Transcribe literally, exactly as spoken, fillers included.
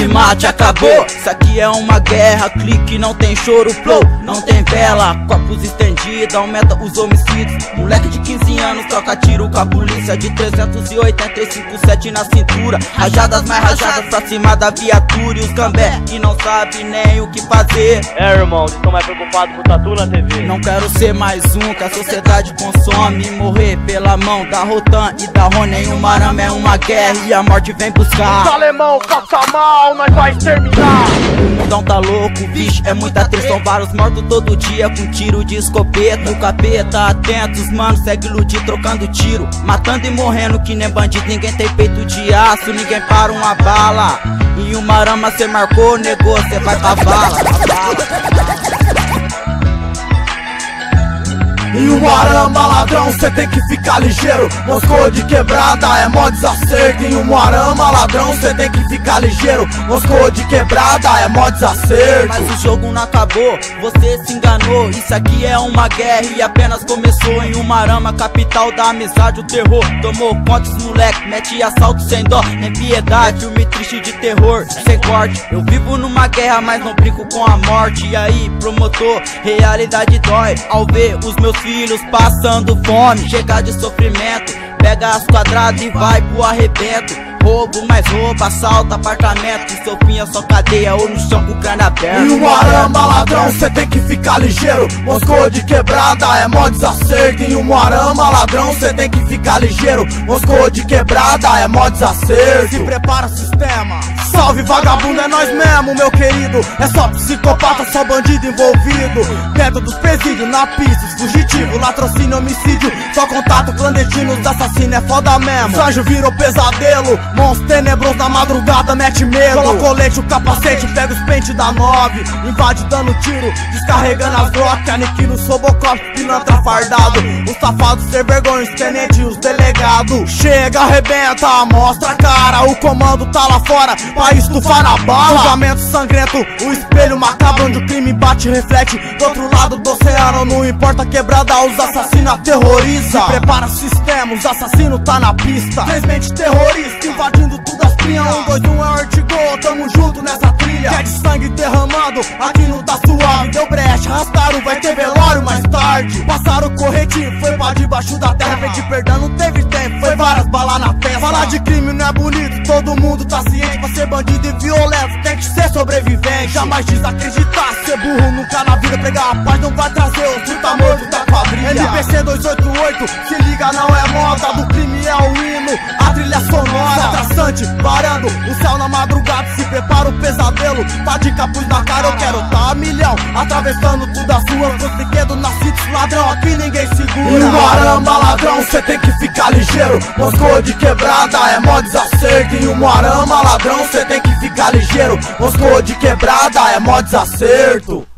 checkmate, acabou. Isso aqui é uma guerra, clique, não tem choro, flow, não tem vela. Corpos estendidos, aumenta os homicídios. Moleque de quinze anos troca tiro com a polícia de trezentos e oitenta e cinco sete na cintura. Rajadas mais rajadas pra cima da viatura. E os cambé que não sabe nem o que fazer. É, irmão, estou mais preocupado com o tatu na T V. Não quero ser mais um que a sociedade consome. Morrer pela mão da Rotan e da Rony. Em uma arama é uma guerra e a morte vem buscar. Os alemão faça mal, nós vai exterminar. O mundão tá louco, bicho, é muita triste. São vários mortos todo dia com tiro de escopeta. O capeta, atentos, mano, segue iludir trocando tiro. Matando e morrendo que nem bandido. Ninguém tem peito de aço, ninguém para uma bala. Em uma arama cê marcou, negou, cê vai pra bala, pra bala. Em uma arama, ladrão, cê tem que ficar ligeiro. Moscou de quebrada é mó desacerto. Em uma arama, ladrão, cê tem que ficar ligeiro. Moscou de quebrada é mó desacerto. Mas o jogo não acabou, você se enganou. Isso aqui é uma guerra e apenas começou. Em uma arama, capital da amizade, o terror tomou conta dos moleque, mete assalto sem dó, nem piedade. Filme triste de terror, sem corte. Eu vivo numa guerra, mas não brinco com a morte. E aí, promotor, realidade dói ao ver os meus filhos passando fome. Chega de sofrimento, pega as quadradas e vai pro arrebento. Roubo mais roubo, assalto, apartamento. E seu fim é só cadeia ou no chão com o crânio aberto. Em uma arama, ladrão, cê tem que ficar ligeiro. Moscou de quebrada é mó desacerto. Em uma arama, ladrão, cê tem que ficar ligeiro. Moscou de quebrada é mó desacerto. Se prepara, sistema. Salve vagabundo, é nós mesmo, meu querido. É só psicopata, só bandido envolvido. Dentro dos presídios, na pista, fugitivo, latrocínio, homicídio. Só contato clandestino, os assassinos é foda mesmo. Sanjo virou pesadelo, monstro tenebroso na madrugada mete medo. Coloca o colete, o capacete, pega os pentes da nove. Invade dando tiro, descarregando as Glock. Aniquila o Sobocop, pilantra fardado. Os safados sem vergonha, os tenentes e os delegados. Chega, arrebenta, mostra a cara. O comando tá lá fora pra estufar na bala. Julgamento sangrento, o espelho macabro onde o crime bate e reflete. Do outro lado do oceano, não importa quebrada, os assassinos aterroriza. Se prepara sistema, os assassinos tá na pista. Três mentes terroristas invadindo tudo as pinhas. Um, dois, um é Ortigol, tamo junto nessa trilha. Quer de sangue derramando, aqui não tá suave. Deu brecha, arrastaram, vai ter velório mais tarde. Passaram o corretivo, foi pra debaixo da terra. Pedir perdão, não teve tempo, foi várias balas na testa. Falar de crime não é bonito, todo mundo tá ciente. Pra ser bandido e violento, tem que ser sobrevivente. Jamais desacreditar, ser burro nunca na vida. Pregar a paz não vai trazer os luta morto da quadrilha. N B C duzentos e oitenta e oito, se liga não é moda. Do crime é o hino, a trilha sonora traçante, varando o céu na madrugada. Se prepara o pesadelo, tá de capuz na cara. Eu quero tá a milhão, atravessando tudo as ruas. Com brinquedo na cinta, ladrão aqui ninguém segura. Em uma arama, ladrão, cê tem que ficar ligeiro. Moscou de quebrada é mó desacerto. Em uma arama, ladrão, cê tem que ficar ligeiro. Moscou de quebrada é mó desacerto.